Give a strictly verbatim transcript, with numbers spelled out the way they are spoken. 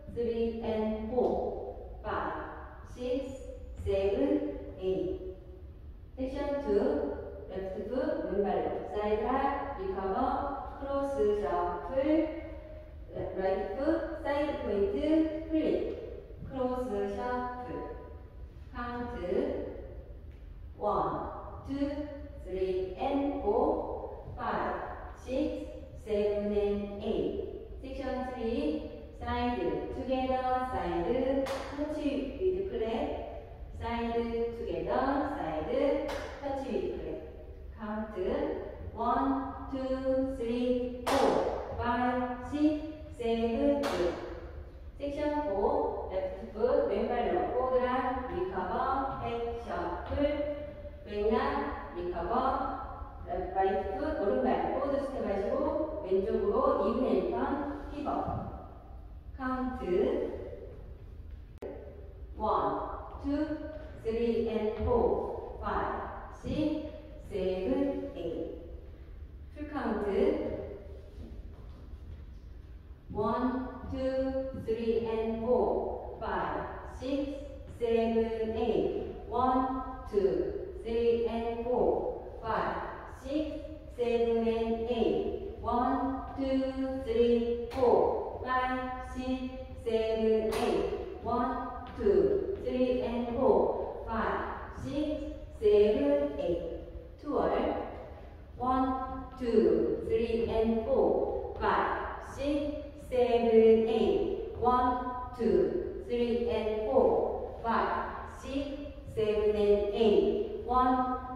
three and four, five, six, seven, eight. 섹션 투. 레프트 풋 왼발로 사이드 핫 리커버 크로스 셔플 라이트 풋 사이드 포인트 플립 크로스 셔플 카운트 one, two, three and four, five, six, seven and eight. 섹션 three 사이드 투게더 사이드 터치 위드 클랩 사이드 투게더 사이드 터치 위드 클랩 카운트 one, two, three, four, five, six, seven, eight. 섹션 four 레프트 풋 왼발로 포드락 리커버 백 셔플 백락 리커버 라이트 풋 오른발 포드 스텝 하시고 왼쪽으로 이분의 턴 피벗 카운트 one, two, three and four, five, six, seven, eight. 풀 카운트 one, two, three and four, five, six, seven, eight. one, two, three and four, five, six, seven and eight. one, two, three, four, five, six, seven, eight. one, two, three and four, five, six, seven, eight. twelve. one, two, three and four, five, six, seven, eight. one, two, three and four, five, six, seven and eight. one,